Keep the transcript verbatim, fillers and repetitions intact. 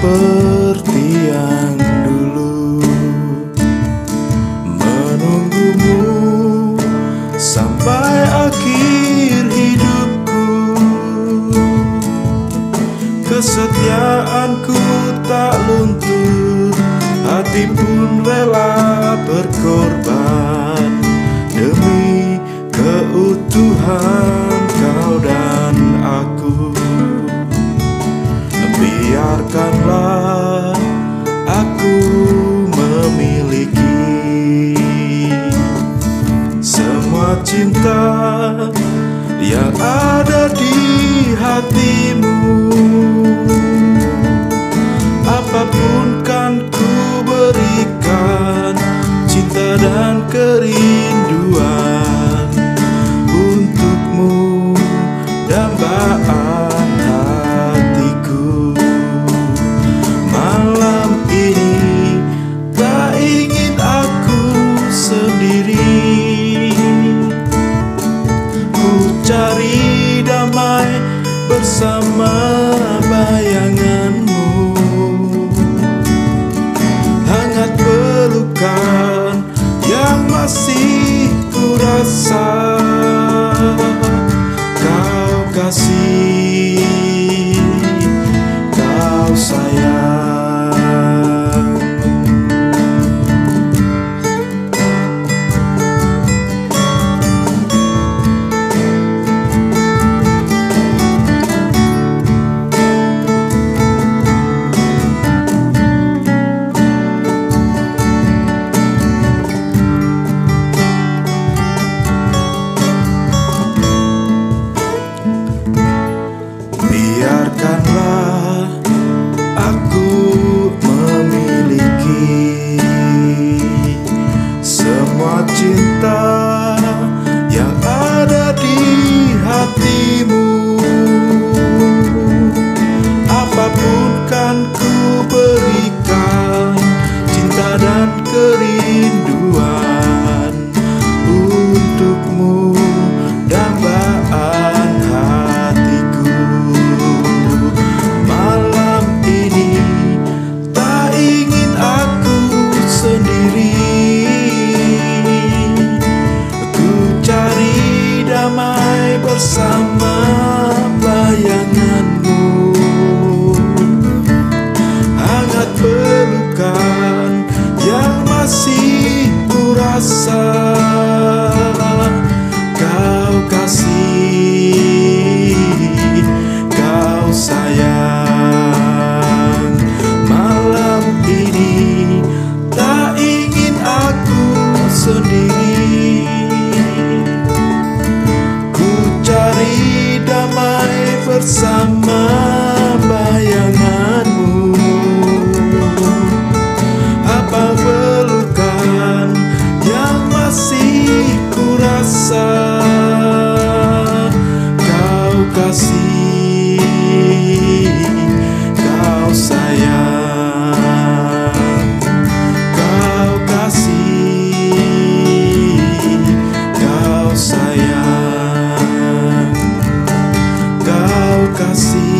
seperti yang dulu, menunggumu sampai akhir hidupku. Kesetiaanku tak luntur, hati pun rela berkorban demi keutuhan kau dan aku. Biarkanlah aku memiliki semua cinta yang ada di hatimu. Apapun kan ku berikan, cinta dan kerinduan untukmu, dambaan hatiku. Malam ini tak ingin aku sendiri, ku cari damai bersama bayanganmu. Hangat pelukan yang masih ku rasa, kau kasih, kau sayang. Biarkanlah aku memiliki semua cinta yang ada di hatimu. Apapun kan ku berikan, cinta dan kerinduan untukmu, dambaan hatiku. Malam ini tak ingin aku sendiri, ku cari damai bersama bayanganmu. Hangat pelukan yang masih ku rasa, kau kasih, kau sayang. Malam ini tak ingin aku sendiri, ku cari damai bersama bayanganmu. Apa pelukan yang masih ku rasa, kau kasih, kau sayang. Kau kasih, kau sayang. Kau kasih.